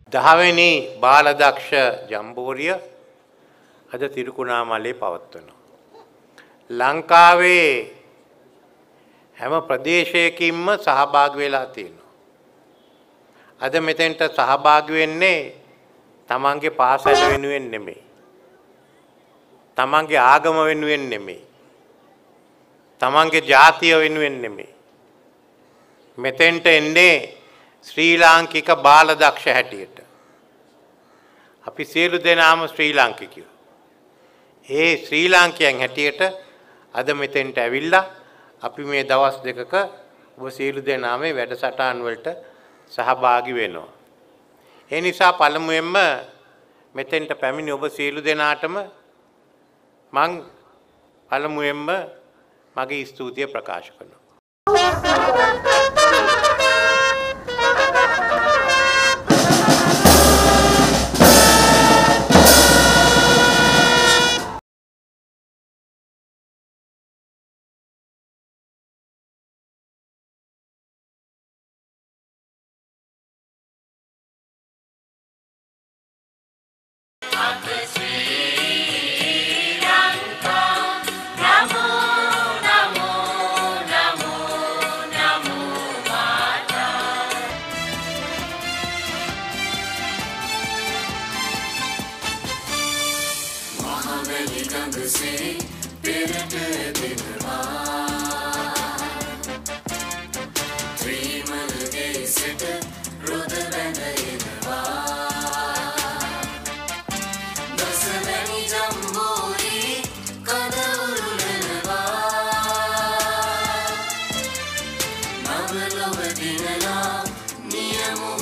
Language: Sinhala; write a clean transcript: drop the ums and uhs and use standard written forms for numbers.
10වෙනි බාලදක්ෂ ජම්බෝරිය අද තිරුකුණාමලේ පවත්වනවා. ලංකාවේ හැම ප්‍රදේශයකින්ම සහභාගී වෙලා තියෙනවා. අද මෙතෙන්ට සහභාගී වෙන්නේ තමන්ගේ පාසල වෙනුවෙන් නෙමෙයි. තමන්ගේ ආගම වෙනුවෙන් නෙමෙයි. තමන්ගේ ජාතිය වෙනුවෙන් නෙමෙයි. මෙතෙන්ට එන්නේ ශ්‍රී ලාංකික බාලදක්ෂ හැටියට. අපි සියලු දෙනාම ශ්‍රී ලාංකිකයෝ. ඒ ශ්‍රී ලාංකිකයන් හැටියට අද මෙතෙන්ට ඇවිල්ලා අපි මේ දවස් දෙකක ඔබ සියලු දෙනාම මේ වැඩසටහන් වලට සහභාගී වෙනවා. ඒ නිසා පළමුවෙන්ම මෙතෙන්ට පැමිණි ඔබ සියලු දෙනාටම මං පළමුවෙන්ම මගේ ස්තුතිය ප්‍රකාශ කරනවා. Niyamu